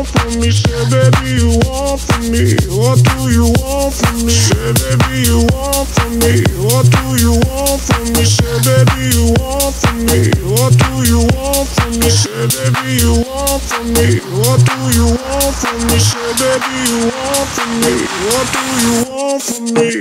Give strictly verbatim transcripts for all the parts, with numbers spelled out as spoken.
want from me? Say, baby, you want from me? What do you want from me? Say, baby, you want from me? What do you want from me? Say, baby, you want from me? What do you want from me? Say, baby, you want from me? What do you want from me? Say, baby, you want from me? What do you want from me?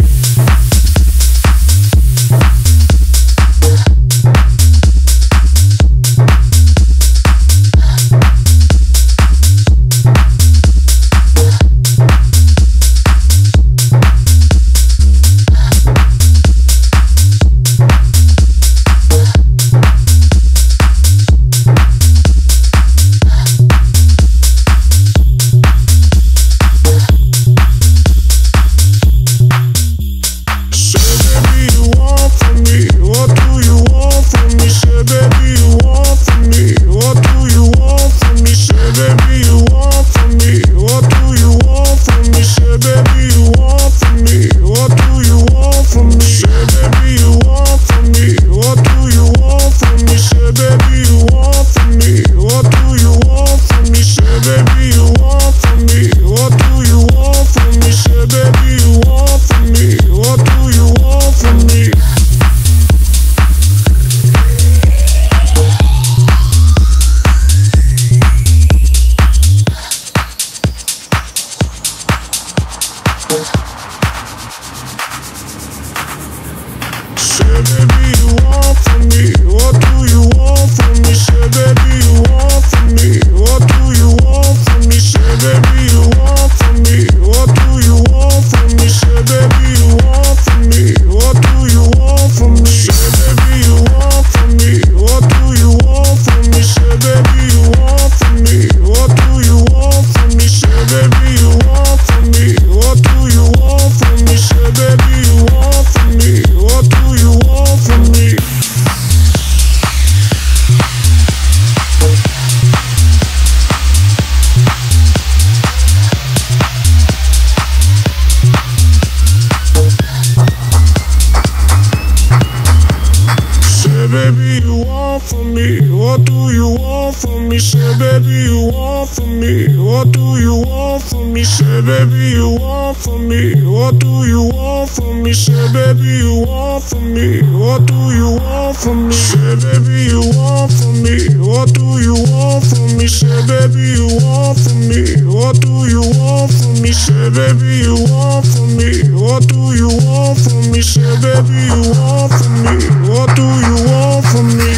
Baby, you want from me? What do you want from me? Say, baby, you want from me? What do you want from me? Say, baby, you want from me? What do you want from me? Say, baby, you want from me? What do you want from me? Say, baby, you want from me? What do you want from me? Say, baby, you want from me? What do you want from me? Say, baby, you want from me? What do you want from me? Say, baby, you want from me? What do you want from me?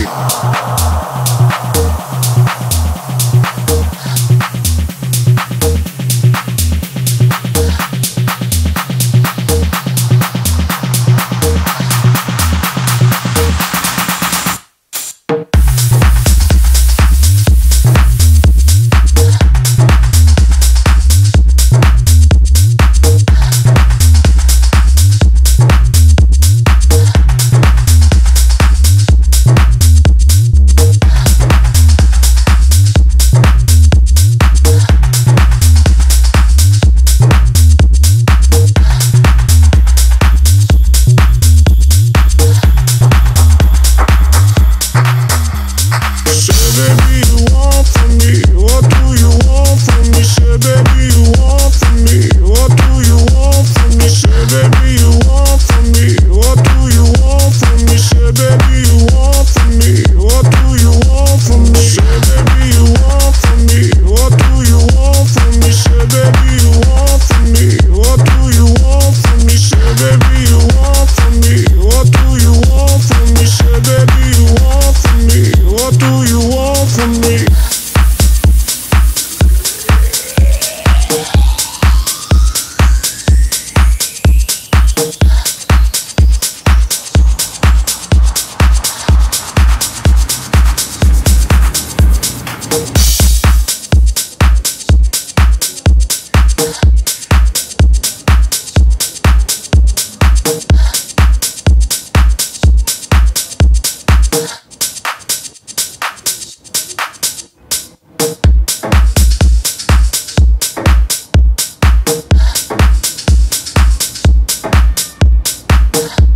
Yeah.